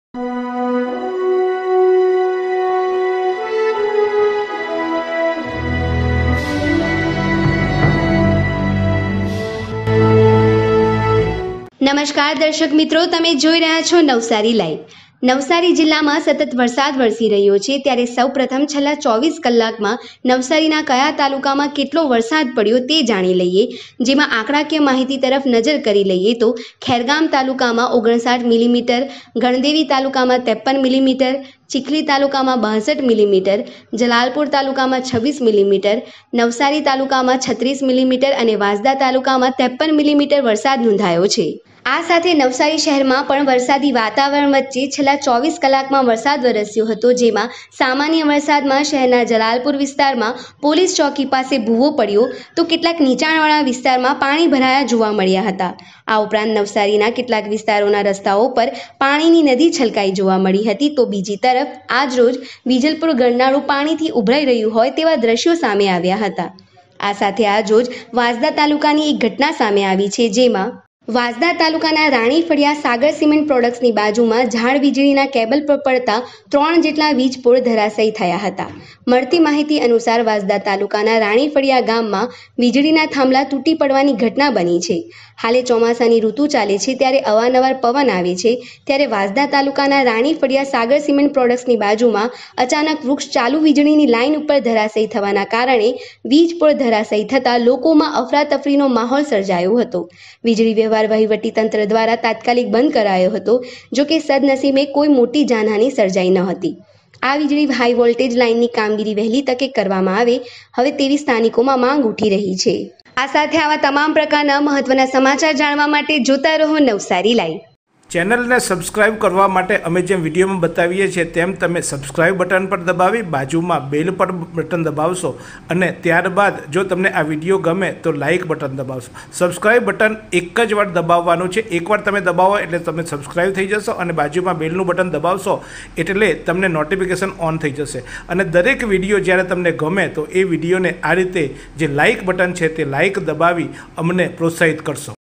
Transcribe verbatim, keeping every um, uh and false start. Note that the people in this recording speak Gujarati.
નમસ્કાર દર્શક મિત્રો, તમે જોઈ રહ્યા છો નવસારી લાઈવ। નવસારી જિલ્લામાં સતત વરસાદ વરસી રહ્યો છે, ત્યારે સૌપ્રથમ છેલ્લા ચોવીસ કલાકમાં નવસારીના કયા તાલુકામાં કેટલો વરસાદ પડ્યો તે જાણી લઈએ। જેમાં આંકડાકીય માહિતી તરફ નજર કરી લઈએ તો ખેરગામ તાલુકામાં ઓગણસાઠ મિલીમીટર, ગણદેવી તાલુકામાં ત્રેપન મિલીમીટર, ચીખલી તાલુકામાં બાસઠ મિલીમીટર, જલાલપુર તાલુકામાં છવ્વીસ મિલીમીટર, નવસારી તાલુકામાં છત્રીસ મિલીમીટર અને વાંસદા તાલુકામાં ત્રેપન મિલીમીટર વરસાદ નોંધાયો છે। આ સાથે નવસારી શહેરમાં પણ વરસાદી વાતાવરણ વચ્ચે છેલ્લા ચોવીસ કલાકમાં વરસાદ વરસ્યો હતો, જેમાં સામાન્ય વરસાદમાં શહેરના જલાલપુર વિસ્તારમાં પોલીસ ચોકી પાસે ભૂવો પડ્યો તો કેટલાક નીચાણવાળા વિસ્તારમાં પાણી ભરાયા જોવા મળ્યા હતા। આ ઉપરાંત નવસારીના કેટલાક વિસ્તારોના રસ્તાઓ પર પાણીની નદી છલકાઈ જોવા મળી હતી, તો બીજી તરફ આજરોજ વિજલપુર ગરનાળું પાણીથી ઉભરાઈ રહ્યું હોય તેવા દ્રશ્યો સામે આવ્યા હતા। આ સાથે આજરોજ વાંસદા તાલુકાની એક ઘટના સામે આવી છે, જેમાં વાંસદા તાલુકાના રાણી ફળિયા સાગર સિમેન્ટ પ્રોડક્ટ્સની બાજુમાં ઝાડ વીજળીના કેબલ પર પડતા ત્રણ જેટલા વીજ પોલ ધરાશાયી થયા હતા। મળતી માહિતી અનુસાર વાંસદા તાલુકાના રાણી ફળિયા ગામમાં વીજળીના થાંભલા તૂટી પડવાની ઘટના બની છે। હાલે ચોમાસાની ઋતુ ચાલે છે, ત્યારે અવારનવાર પવન આવે છે, ત્યારે વાંસદા તાલુકાના રાણી ફળિયા સાગર સિમેન્ટ પ્રોડક્ટ્સની બાજુમાં અચાનક વૃક્ષ ચાલુ વીજળીની લાઇન ઉપર ધરાશાયી થવાના કારણે વીજ પોલ ધરાશાયી થતાં લોકોમાં અફરાતફરીનો માહોલ સર્જાયો હતો। વીજળી વ્યવહાર વહીવટી તંત્ર દ્વારા તાત્કાલિક બંધ કરાયો હતો, જો કે સદનસીબે કોઈ મોટી જાનહાનિ સર્જાઈ ન હતી। આ વીજળી હાઈ વોલ્ટેજ લાઇનની કામગીરી વહેલી તકે કરવામાં આવે હવે તેવી સ્થાનિકોમાં માંગ ઉઠી રહી છે। આ સાથે આવા તમામ પ્રકારના મહત્વના સમાચાર જાણવા માટે જોતા રહો નવસારી લાઈવ। ચેનલને સબસ્ક્રાઇબ કરવા માટે અમે જેમ વિડીયોમાં બતાવીએ છીએ તેમ તમે સબસ્ક્રાઇબ બટન પર દબાવી બાજુમાં બેલ પર બટન દબાવશો અને ત્યારબાદ જો તમને આ વિડીયો ગમે તો લાઇક બટન દબાવશો। સબસ્ક્રાઇબ બટન એક જ વાર દબાવવાનું છે, એકવાર તમે દબાવો એટલે તમે સબસ્ક્રાઇબ થઈ જશો અને બાજુમાં બેલનું બટન દબાવશો એટલે તમને નોટિફિકેશન ઓન થઈ જશે અને દરેક વિડીયો જ્યારે તમને ગમે તો એ વિડીયોને આ રીતે જે લાઇક બટન છે તે લાઇક દબાવી અમને પ્રોત્સાહિત કરશો।